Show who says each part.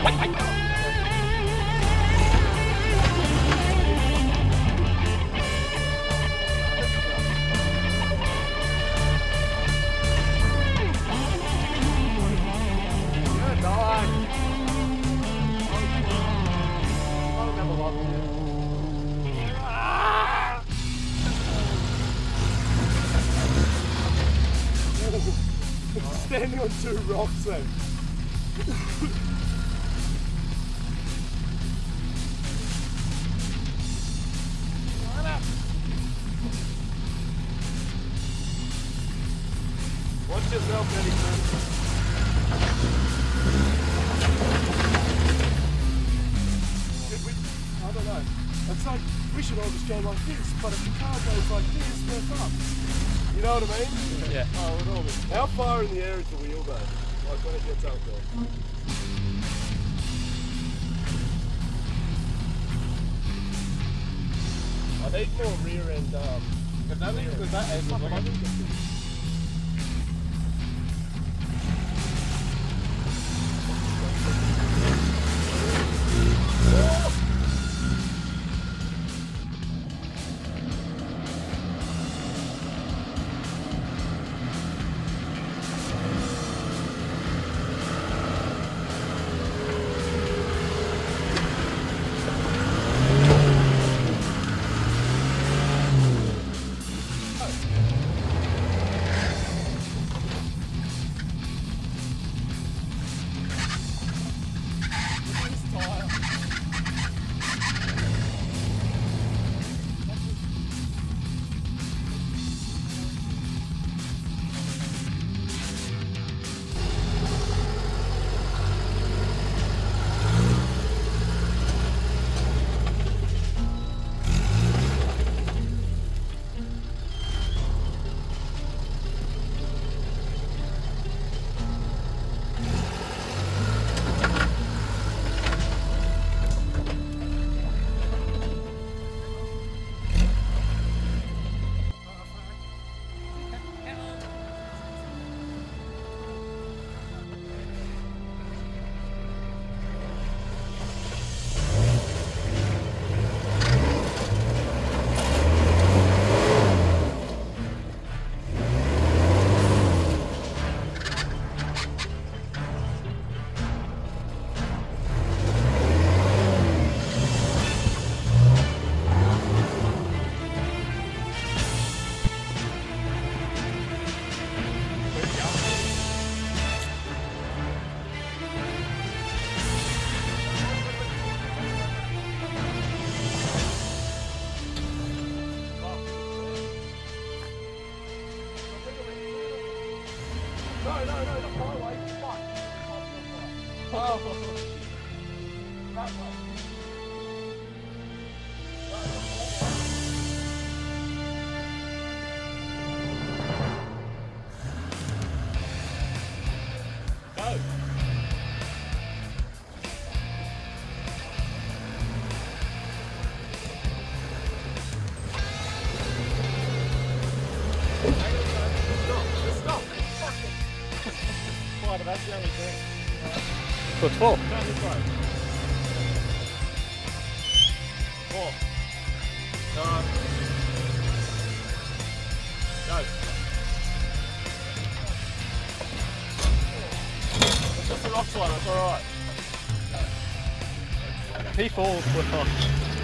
Speaker 1: Standing on two rocks then. Watch yourself, Eddie. I don't know. It's like, we should all just go like this, but if the car goes like this, we're fucked. You know what I mean?
Speaker 2: Yeah.
Speaker 1: Oh, with all this. How far in the air is the wheel though? Like when it gets up there? I need more rear end, because that end was like... No, not my way. Fuck. Oh. That way. Go. But that's the only thing.
Speaker 2: So it's full.
Speaker 1: Down this way. 4. Go. It's just the rock slide, that's alright.
Speaker 2: If he falls, we're fucked.